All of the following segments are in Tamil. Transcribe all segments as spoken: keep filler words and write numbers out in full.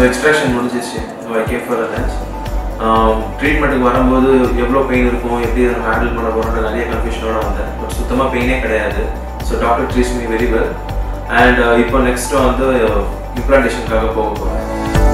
எக்ஸ்ட்ராக்ஷன் முடிஞ்சிச்சு. So I came for lunch. ட்ரீட்மெண்ட்டுக்கு வரும்போது எவ்வளோ பெயின் இருக்கும், எப்படி அதை ஹேண்டில் பண்ண போகிறோன்ற நிறைய கன்ஃபியூஷனோட வந்தேன். பட் சுத்தமாக பெயினே கிடையாது. So doctor treats me very well. And இப்போ நெக்ஸ்ட்டு வந்து இம்ப்ளான்டேஷனுக்காக போக போகிறேன்.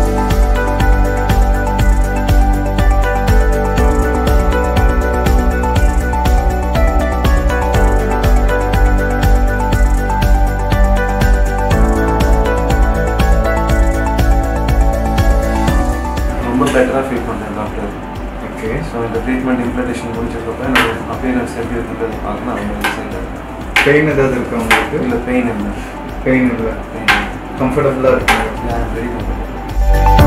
ரொம்ப பெட்டராக ஃபீல் பண்ணேன் டாக்டர். ஓகே. ஸோ இந்த ட்ரீட்மெண்ட் இம்ப்ளான்டேஷன் முடிச்சப்போ நான் அப்பியரன்ஸ் எப்படி இருக்குன்றது பார்க்க நான் ரொம்ப எக்ஸைட்டட். பெயின் ஏதாவது இருக்கா உங்களுக்கு? இல்லை பெயின் இல்லை. பெயின் இல்லை. பெயின் கம்ஃபர்டபுளாக இருக்குது. Very comfortable.